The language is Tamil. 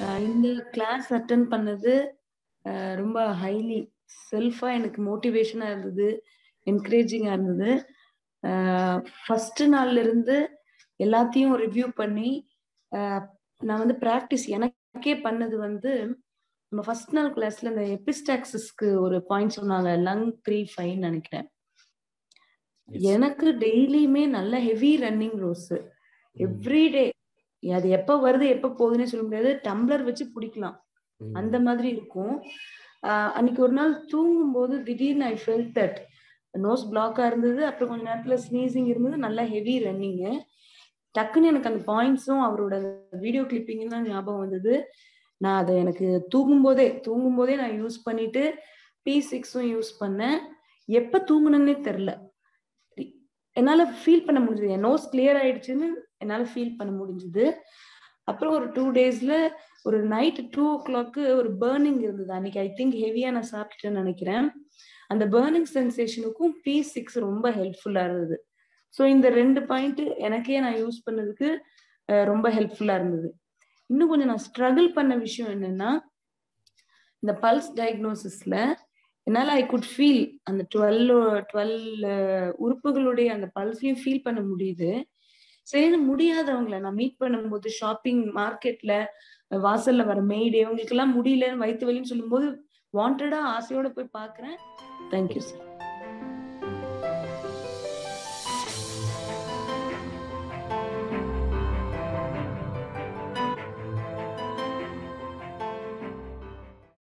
இந்த கிளாஸ் அட்டன் பண்ணது ரொம்ப ஹைலி செல்ஃபா எனக்கு மோட்டிவேஷனா இருந்தது, என்கரேஜிங்கா இருந்தது. ஃபர்ஸ்ட் நாள்ல இருந்து எல்லாத்தையும் ரிவ்யூ பண்ணி நான் வந்து பிராக்டிஸ் எனக்கே பண்ணது வந்து, நம்ம ஃபர்ஸ்ட் நாள் கிளாஸ்ல இந்த எபிஸ்டாக்சிஸ்க்கு ஒரு பாயிண்ட் சொன்னாங்க, லங் 3-5 நினைக்கிறேன். எனக்கு டெய்லியுமே நல்ல ஹெவி ரன்னிங் ரோஸ் எவ்ரிடே. அது எப்ப வருது எப்ப போகுதுன்னு சொல்ல முடியாது. டம்ளர் வச்சு பிடிக்கலாம் அந்த மாதிரி இருக்கும். அன்னைக்கு ஒரு நாள் தூங்கும் போது திடீர்னு ஐ ஃபெல்ட் தட் நோஸ் பிளாக்கா இருந்தது. அப்புறம் கொஞ்ச நேரத்துல ஸ்னீசிங் இருந்தது, நல்ல ஹெவி ரன்னிங். டக்குன்னு எனக்கு அந்த பாயிண்ட்ஸும் அவரோட வீடியோ கிளிப்பிங் தான் ஞாபகம் வந்தது. நான் அதை எனக்கு தூங்கும் போதே நான் யூஸ் பண்ணிட்டு P6 யூஸ் பண்ணேன். எப்ப தூங்குனே தெரியல, என்னால ஃபீல் பண்ண முடிஞ்சது. என் நோஸ் கிளியர் ஆயிடுச்சுன்னு என்னால ஃபீல் பண்ண முடிஞ்சது. அப்புறம் ஒரு 2 டேஸ்ல ஒரு நைட் 2 o'clock ஒரு பர்னிங் இருந்தது. அன்னைக்கு ஐ திங்க் ஹெவியா நான் சாப்பிட்டுட்டேன்னு நினைக்கிறேன். அந்த பர்னிங் சென்சேஷனுக்கும் P6 ரொம்ப ஹெல்ப்ஃபுல்லா இருந்தது. ஸோ இந்த 2 பாயிண்ட் எனக்கே நான் யூஸ் பண்ணதுக்கு ரொம்ப ஹெல்ப்ஃபுல்லா இருந்தது. இன்னும் கொஞ்சம் நான் ஸ்ட்ரகிள் பண்ண விஷயம் என்னன்னா, இந்த பல்ஸ் டயக்னோசிஸ்ல என்னால ஐ குட் ஃபீல் அந்த 12 உறுப்புகளுடைய அந்த பல்ஸையும் ஃபீல் பண்ண முடியுது. சரி, முடியாதவங்களை நான் மீட் பண்ணும்போது ஷாப்பிங் மார்க்கெட்ல வாசல்ல வர மெய்டு இவங்களுக்கு எல்லாம் முடியலன்னு வயிற்று வலின்னு சொல்லும்போது வாண்டடா ஆசையோட போய் பாக்குறேன். Thank you sir.